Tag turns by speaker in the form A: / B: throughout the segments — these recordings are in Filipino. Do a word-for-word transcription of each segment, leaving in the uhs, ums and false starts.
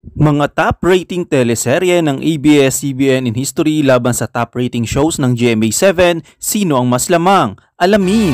A: Mga top rating teleserye ng A B S C B N in history laban sa top rating shows ng G M A seven, sino ang mas lamang? Alamin!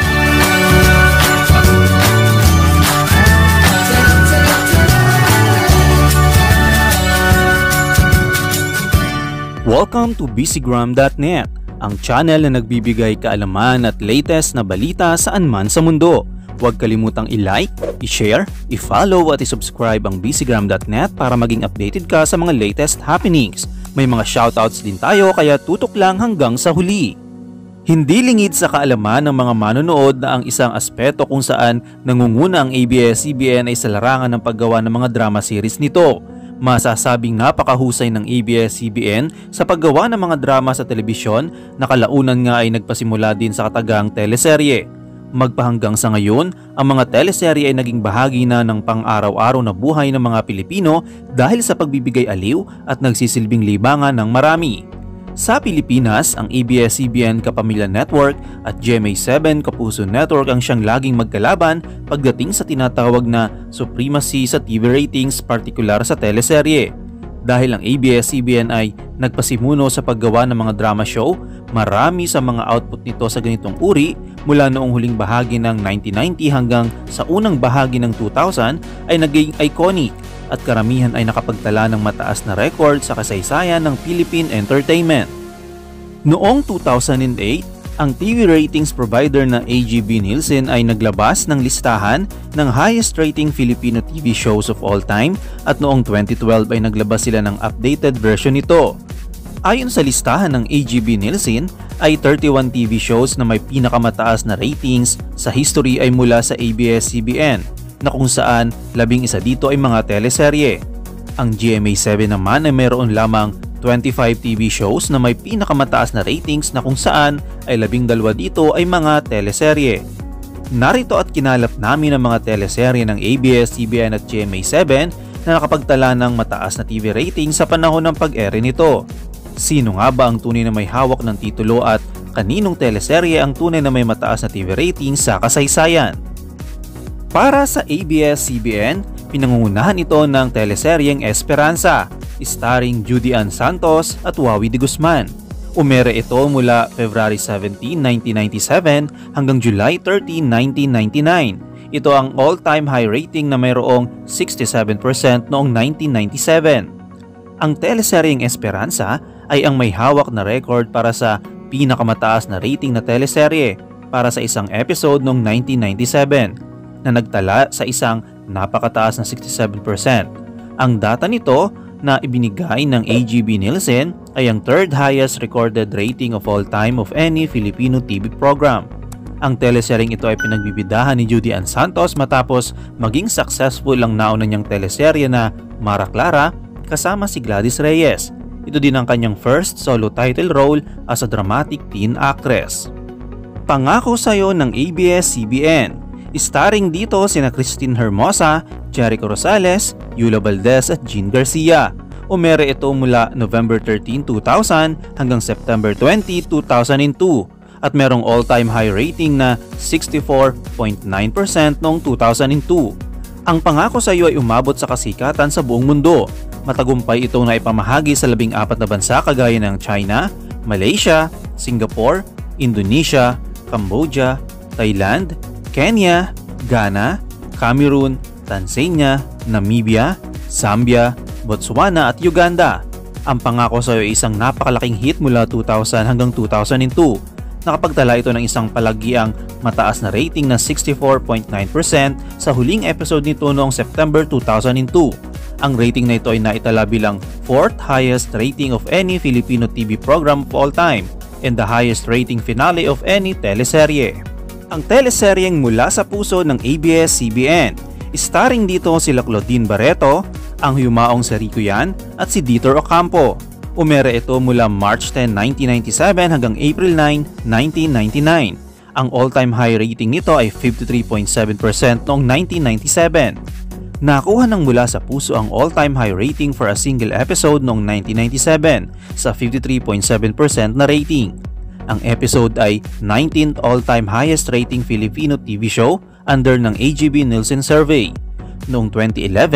A: Welcome to busygram dot net, ang channel na nagbibigay kaalaman at latest na balita saan man sa mundo. Huwag kalimutang i-like, i-share, i-follow at i-subscribe ang busygram dot net para maging updated ka sa mga latest happenings. May mga shoutouts din tayo kaya tutok lang hanggang sa huli. Hindi lingid sa kaalaman ng mga manonood na ang isang aspeto kung saan nangunguna ang A B S C B N ay sa larangan ng paggawa ng mga drama series nito. Masasabing napakahusay ng A B S C B N sa paggawa ng mga drama sa telebisyon na kalaunan nga ay nagpasimula din sa katagang teleserye. Magpahanggang sa ngayon, ang mga teleserye ay naging bahagi na ng pang-araw-araw na buhay ng mga Pilipino dahil sa pagbibigay aliw at nagsisilbing libangan ng marami. Sa Pilipinas, ang A B S C B N Kapamilya Network at G M A seven Kapuso Network ang siyang laging magkalaban pagdating sa tinatawag na supremacy sa T V ratings, partikular sa teleserye. Dahil ang A B S C B N ay nagpasimuno sa paggawa ng mga drama show, marami sa mga output nito sa ganitong uri mula noong huling bahagi ng nineteen ninety hanggang sa unang bahagi ng two thousand ay naging iconic at karamihan ay nakapagtala ng mataas na record sa kasaysayan ng Philippine entertainment. Noong two thousand eight, ang T V ratings provider na A G B Nielsen ay naglabas ng listahan ng highest rating Filipino T V shows of all time at noong twenty twelve ay naglabas sila ng updated version nito. Ayon sa listahan ng A G B Nielsen, ay thirty-one T V shows na may pinakamataas na ratings sa history ay mula sa A B S C B N, na kung saan labing isa dito ay mga teleserye. Ang G M A seven naman ay mayroon lamang twenty-five T V shows na may pinakamataas na ratings na kung saan ay labing dalawa dito ay mga teleserye. Narito at kinalap namin ang mga teleserye ng A B S C B N at G M A seven na nakapagtala ng mataas na T V rating sa panahon ng pag-ere nito. Sino nga ba ang tunay na may hawak ng titulo at kaninong teleserye ang tunay na may mataas na T V rating sa kasaysayan? Para sa A B S C B N, pinangungunahan ito ng teleseryeng Esperanza, starring Judy Ann Santos at Wawi de Guzman. Umere ito mula February seventeenth, nineteen ninety-seven hanggang July thirtieth, nineteen ninety-nine. Ito ang all-time high rating na mayroong sixty-seven percent noong nineteen ninety-seven. Ang teleseryeng Esperanza ay ang may hawak na record para sa pinakamataas na rating na teleserye para sa isang episode noong nineteen ninety-seven na nagtala sa isang napakataas na sixty-seven percent. Ang data nito na ibinigay ng A G B Nielsen ay ang third highest recorded rating of all time of any Filipino T V program. Ang teleseryeng ito ay pinagbibidahan ni Judy Ann Santos matapos maging successful ang nauna niyang teleserye na Mara Clara kasama si Gladys Reyes. Ito din ang kanyang first solo title role as a dramatic teen actress. Pangako Sa'yo ng A B S C B N. Starring dito sina Christine Hermosa, Jericho Rosales, Yula Valdez at Jean Garcia. Umere ito mula November thirteenth, two thousand hanggang September twentieth, two thousand two at merong all-time high rating na sixty-four point nine percent noong two thousand two. Ang Pangako Sa'yo ay umabot sa kasikatan sa buong mundo. Matagumpay itong naipamahagi sa labing apat na bansa kagaya ng China, Malaysia, Singapore, Indonesia, Cambodia, Thailand, Kenya, Ghana, Cameroon, Tanzania, Namibia, Zambia, Botswana at Uganda. Ang Pangako Sa'yo ay isang napakalaking hit mula two thousand hanggang two thousand two. Nakapagtala ito ng isang palagiang mataas na rating na sixty-four point nine percent sa huling episode nito noong September two thousand two. Ang rating na ito ay naitala bilang fourth highest rating of any Filipino T V program of all time and the highest rating finale of any teleserye. Ang teleseryeng Mula sa Puso ng A B S C B N. Starring dito sila Claudine Barreto, ang yumaong si Rico Yan at si Dieter Ocampo. Umere ito mula March tenth, nineteen ninety-seven hanggang April ninth, nineteen ninety-nine. Ang all-time high rating nito ay fifty-three point seven percent noong nineteen ninety-seven. Nakuha ng Mula sa Puso ang all-time high rating for a single episode noong nineteen ninety-seven sa fifty-three point seven percent na rating. Ang episode ay nineteenth all-time highest rating Filipino T V show under ng A G B Nielsen survey. Noong twenty eleven,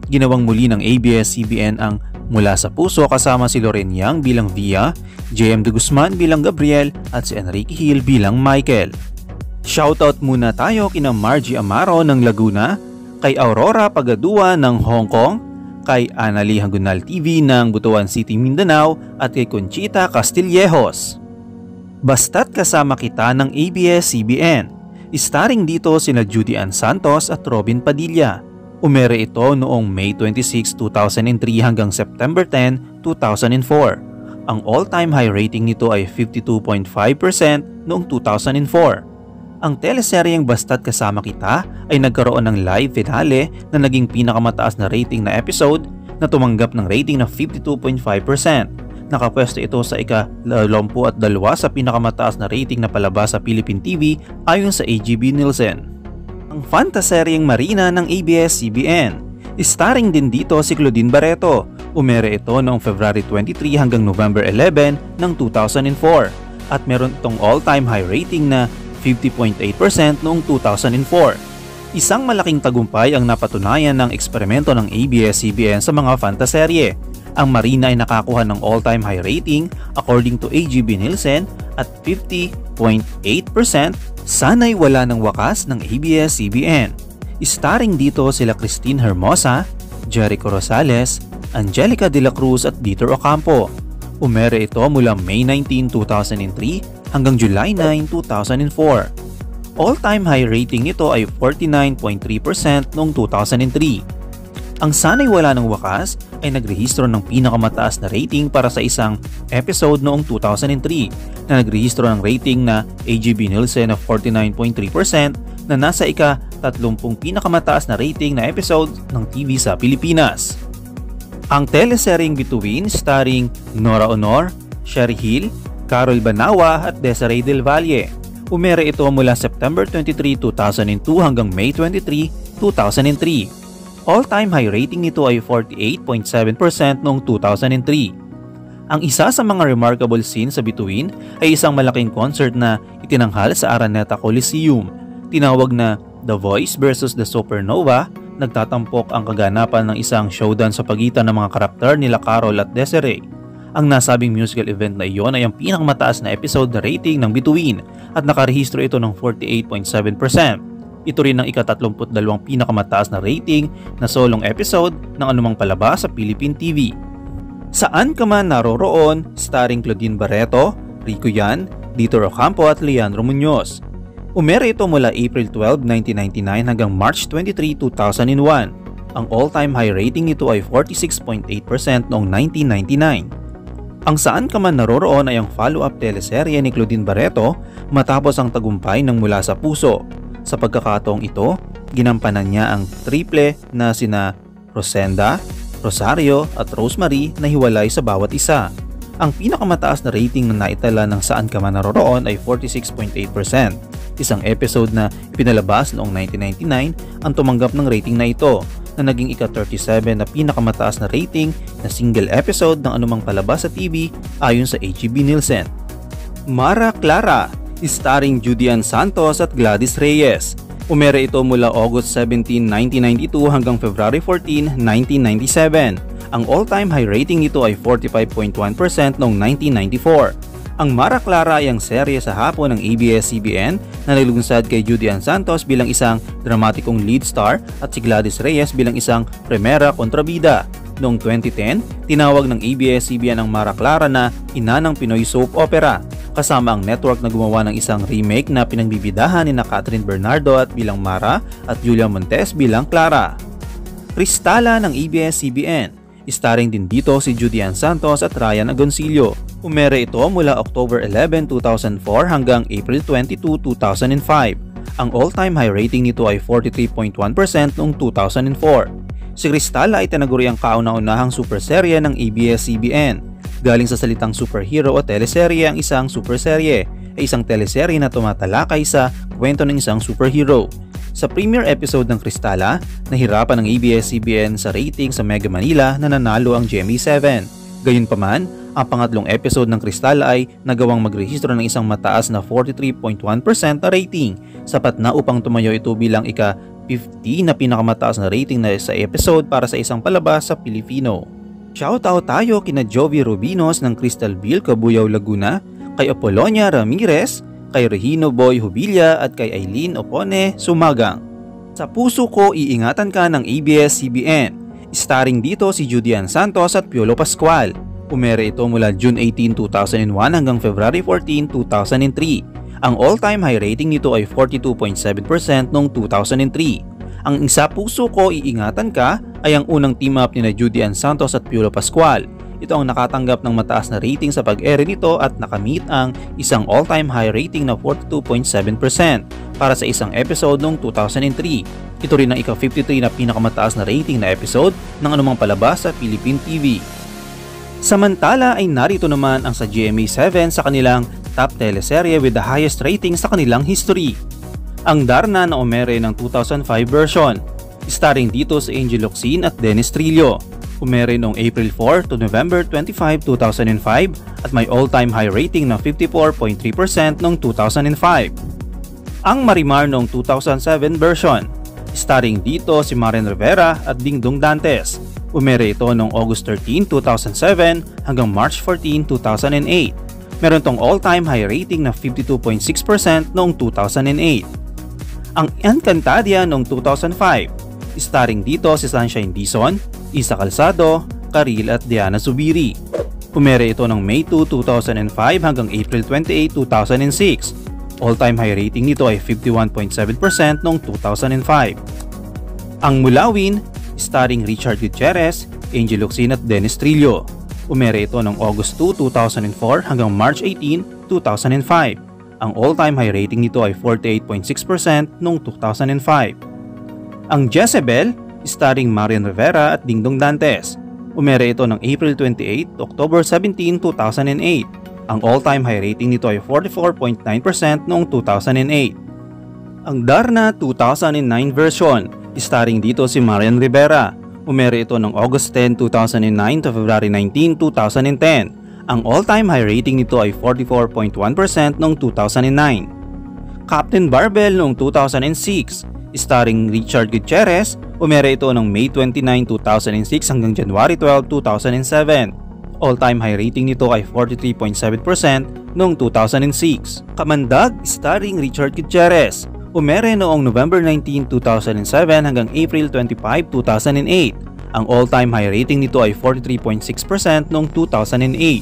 A: ginawang muli ng A B S C B N ang Mula sa Puso kasama si Loren Yang bilang Via, J M De Guzman bilang Gabriel at si Enrique Hill bilang Michael. Shoutout muna tayo kina Margie Amaro ng Laguna, kay Aurora Pagadua ng Hong Kong, kay Annalie Hangunal T V ng Butuan City, Mindanao at kay Conchita Castillejos. Basta't Kasama Kita ng A B S C B N. Starring dito sina Judy Ann Santos at Robin Padilla. Umere ito noong May twenty-sixth, two thousand three hanggang September tenth, two thousand four. Ang all-time high rating nito ay fifty-two point five percent noong two thousand four. Ang teleseryeng Basta't Kasama Kita ay nagkaroon ng live finale na naging pinakamataas na rating na episode na tumanggap ng rating na fifty-two point five percent. Nakapwesto ito sa ika-dalawampu at dalawa sa pinakamataas na rating na palabas sa Philippine T V ayon sa A G B Nielsen. Ang fantaseryeng Marina ng A B S C B N. Starring din dito si Claudine Barreto. Umere ito noong February twenty-three hanggang November eleven ng two thousand four at meron itong all-time high rating na fifty point eight percent noong two thousand four. Isang malaking tagumpay ang napatunayan ng eksperimento ng A B S C B N sa mga fantaserye. Ang Marina ay nakakuha ng all-time high rating according to A G B Nielsen at fifty point eight percent. Sana'y Wala ng Wakas ng A B S C B N. Starring dito sila Christine Hermosa, Jericho Rosales, Angelica De La Cruz at Dieter Ocampo. Umere ito mula May nineteenth, two thousand three hanggang July ninth, two thousand four. All-time high rating nito ay forty-nine point three percent noong two thousand three. Ang Sana'y Wala ng Wakas ay nagrehistro ng pinakamataas na rating para sa isang episode noong two thousand three na nagrehistro ng rating na A G B Nielsen of forty-nine point three percent na nasa ika-tatlumpung pinakamataas na rating na episode ng T V sa Pilipinas. Ang teleseryeng Bituin starring Nora Honor, Sherry Hill, Carol Banawa at Desiree Del Valle. Umere ito mula September twenty-third, two thousand two hanggang May twenty-third, two thousand three. All-time high rating nito ay forty-eight point seven percent noong two thousand three. Ang isa sa mga remarkable scenes sa Bituin ay isang malaking concert na itinanghal sa Araneta Coliseum. Tinawag na The Voice versus the Supernova. Nagtatampok ang kaganapan ng isang showdown sa pagitan ng mga karakter nila Carol at Desiree. Ang nasabing musical event na iyon ay ang pinakamataas na episode na rating ng Bituin at nakarehistro ito ng forty-eight point seven percent. Ito rin ang ika-tatlumput dalawang pinakamataas na rating na solong episode ng anumang palabas sa Philippine T V. Saan Ka Man Naroroon starring Claudine Barreto, Rico Yan, Dieter Ocampo at Leandro Muñoz. Umere ito mula April twelfth, nineteen ninety-nine hanggang March twenty-third, two thousand one. Ang all-time high rating nito ay forty-six point eight percent noong nineteen ninety-nine. Ang Saan Ka Man Naroroon ay ang follow-up teleserye ni Claudine Barreto matapos ang tagumpay ng Mula sa Puso. Sa pagkakataong ito, ginampanan niya ang triple na sina Rosenda, Rosario at Rosemary na hiwalay sa bawat isa. Ang pinakamataas na rating na naitala ng Saan Ka Man Naroroon ay forty-six point eight percent. Isang episode na ipinalabas noong nineteen ninety-nine ang tumanggap ng rating na ito na naging ika-thirty-seven na pinakamataas na rating na single episode ng anumang palabas sa T V ayon sa A G B Nielsen. Mara Clara starring Judy Ann Santos at Gladys Reyes. Umere ito mula August seventeenth, nineteen ninety-two hanggang February fourteenth, nineteen ninety-seven. Ang all-time high rating nito ay forty-five point one percent noong nineteen ninety-four. Ang Mara Clara ay ang serye sa hapon ng A B S C B N na nilulunsad kay Judy Ann Santos bilang isang dramatikong lead star at si Gladys Reyes bilang isang primera kontrabida. Noong twenty ten, tinawag ng A B S C B N ang Mara Clara na ina ng Pinoy soap opera, kasama ang network na gumawa ng isang remake na pinagbibidahan ni na Catherine Bernardo at bilang Mara at Julia Montes bilang Clara. Kristala ng A B S C B N. Starring din dito si Judy Ann Santos at Ryan Agoncillo. Umere ito mula October eleventh, two thousand four hanggang April twenty-second, two thousand five. Ang all-time high rating nito ay forty-three point one percent noong two thousand four. Si Kristala ay tinaguri ang kauna-unahang superserye ng A B S C B N. Galing sa salitang superhero o teleserye, ang isang superserye ay isang teleserye na tumatalakay sa kwento ng isang superhero. Sa premiere episode ng Kristala, nahirapan ng A B S C B N sa rating sa Mega Manila na nanalo ang G M A seven. Gayunpaman, ang pangatlong episode ng Kristala ay nagawang magrehistro ng isang mataas na forty-three point one percent na rating, sapat na upang tumayo ito bilang ika fifty na pinakamataas na rating na sa episode para sa isang palabas sa Pilipino. Shoutout tayo kina Jovi Rubinos ng Crystal Bill, Cabuyao, Laguna, kay Apolonia Ramirez, kay Regino Boy Hubilla at kay Aileen Opone Sumagang. Sa puso ko, iingatan ka ng A B S C B N. Starring dito si Judian Santos at Piolo Pascual. Umere ito mula June eighteen, two thousand one hanggang February fourteen, two thousand three. Ang all-time high rating nito ay forty-two point seven percent noong two thousand three. Ang Sa Puso Ko, Iingatan Ka ay ang unang team-up ni Judian Santos at Piolo Pascual. Ito ang nakatanggap ng mataas na rating sa pag-ere nito at nakamit ang isang all-time high rating na forty-two point seven percent para sa isang episode noong two thousand three. Ito rin ang ika-fifty-three na pinakamataas na rating na episode ng anumang palabas sa Philippine T V. Samantala ay narito naman ang sa G M A seven sa kanilang top teleserye with the highest rating sa kanilang history. Ang Darna na umere ng two thousand five version. Starring dito si Angel Locsin at Dennis Trillo. Umere noong April four to November twenty-fifth, two thousand five at may all-time high rating na fifty-four point three percent noong two thousand five. Ang Marimar noong two thousand seven version. Starring dito si Maren Rivera at Dingdong Dantes. Umere ito noong August thirteenth, two thousand seven hanggang March fourteenth, two thousand eight. Meron tong all-time high rating na fifty-two point six percent noong two thousand eight. Ang Encantadia noong two thousand five. Starring dito si Sunshine Dizon, Isa Calzado, Karil at Diana Zubiri. Umere ito ng May second, two thousand five hanggang April twenty-eighth, two thousand six. All-time high rating nito ay fifty-one point seven percent noong two thousand five. Ang Mulawin, starring Richard Gutierrez, Angel Locsin at Dennis Trillo. Umere ito ng August second, two thousand four hanggang March eighteenth, two thousand five. Ang all-time high rating nito ay forty-eight point six percent noong two thousand five. Ang Jezebel, starring Marian Rivera at Dingdong Dantes. Umere ito ng April twenty-eighth, October seventeenth, two thousand eight. Ang all-time high rating nito ay forty-four point nine percent noong two thousand eight. Ang Darna two thousand nine version, starring dito si Marian Rivera. Umere ito ng August tenth, two thousand nine to February nineteenth, two thousand ten. Ang all-time high rating nito ay forty-four point one percent noong two thousand nine. Captain Barbell noong two thousand six, starring Richard Gutierrez. Umere ito ng May twenty-ninth, two thousand six hanggang January twelfth, two thousand seven. All-time high rating nito ay forty-three point seven percent noong two thousand six. Kamandag, starring Richard Gutierrez. Umere noong November nineteenth, two thousand seven hanggang April twenty-fifth, two thousand eight. Ang all-time high rating nito ay forty-three point six percent noong two thousand eight.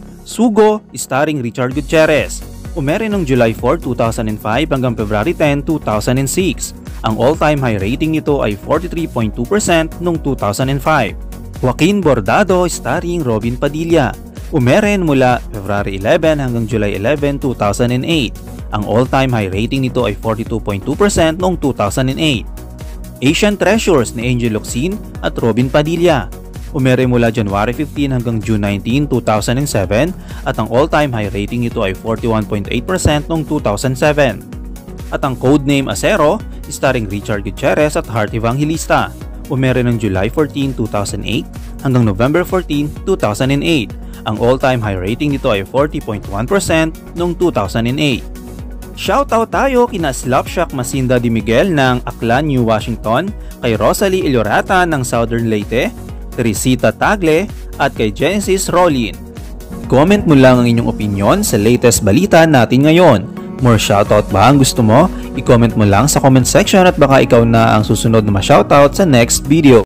A: Sugo, starring Richard Gutierrez. Umere noong July fourth, two thousand five hanggang February tenth, two thousand six. Ang all-time high rating nito ay forty-three point two percent noong two thousand five. Joaquin Bordado, starring Robin Padilla. Umere mula February eleventh hanggang July eleventh, two thousand eight. Ang all-time high rating nito ay forty-two point two percent noong two thousand eight. Asian Treasures ni Angel Locsin at Robin Padilla. Umere mula January fifteenth hanggang June nineteenth, two thousand seven at ang all-time high rating nito ay forty-one point eight percent noong two thousand seven. At ang Codename Acero, starring Richard Gutierrez at Heart Evangelista. Umere ng July fourteenth, two thousand eight hanggang November fourteenth, two thousand eight. Ang all-time high rating nito ay forty point one percent noong two thousand eight. Shoutout tayo kina Slapshack Masinda Di Miguel ng Aklan, New Washington, kay Rosalie Eliorata ng Southern Leyte, Teresita Tagle at kay Genesis Rollin. Comment mo lang ang inyong opinion sa latest balita natin ngayon. More shoutout ba ang gusto mo? I-comment mo lang sa comment section at baka ikaw na ang susunod na ma-shoutout sa next video.